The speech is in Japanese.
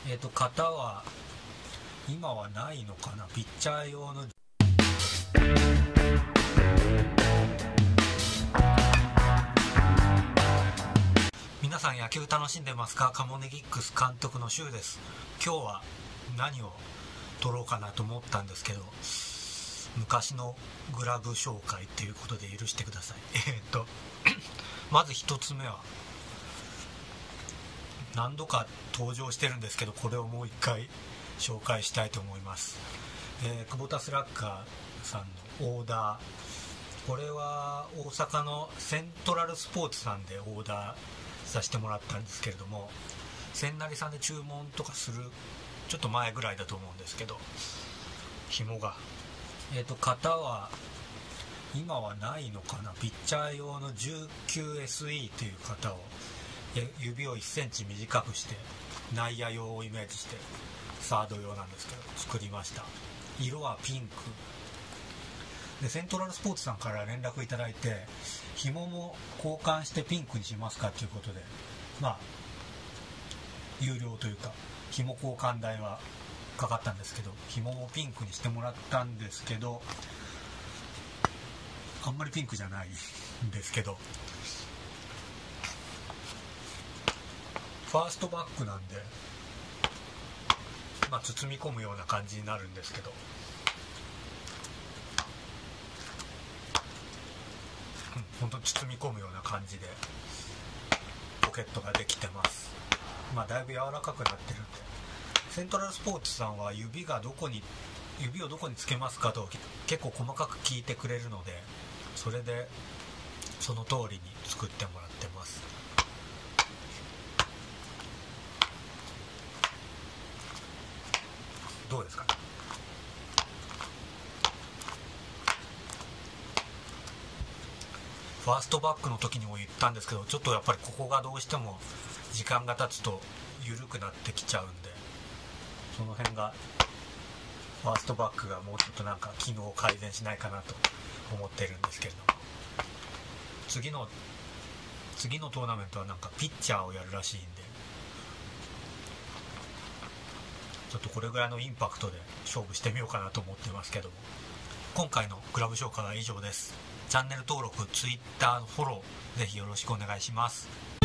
型は今はないのかな。ピッチャー用の皆さん野球楽しんでますか？カモネギックス監督のシュウです。今日は何を撮ろうかなと思ったんですけど、昔のグラブ紹介ということで許してください。まず一つ目は何度か登場してるんですけど、これをもう一回紹介したいと思います。久保田スラッガーさんのオーダー、これは大阪のセントラルスポーツさんでオーダーさせてもらったんですけれども、千成さんで注文とかするちょっと前ぐらいだと思うんですけど、紐が型は今はないのかな。ピッチャー用の 19SE という型を指を1センチ短くして内野用をイメージしてサード用なんですけど作りました。色はピンクで、セントラルスポーツさんから連絡いただいて、紐も交換してピンクにしますかということで、有料というか紐交換代はかかったんですけど、紐もピンクにしてもらったんですけど、あんまりピンクじゃないんですけど、ファーストバックなんで、包み込むような感じになるんですけど、本当に包み込むような感じでポケットができてます。だいぶ柔らかくなってるんで、セントラルスポーツさんは指をどこにつけますかと結構細かく聞いてくれるので、それでその通りに作ってもらってます。どうですかね。ファーストバックの時にも言ったんですけど、ちょっとやっぱりここがどうしても時間が経つと緩くなってきちゃうんで、その辺がファーストバックがもうちょっと機能を改善しないかなと思ってるんですけれども、次のトーナメントはピッチャーをやるらしいんで、ちょっとこれぐらいのインパクトで勝負してみようかなと思ってますけども、今回のグラブ紹介は以上です。チャンネル登録、Twitter のフォローぜひよろしくお願いします。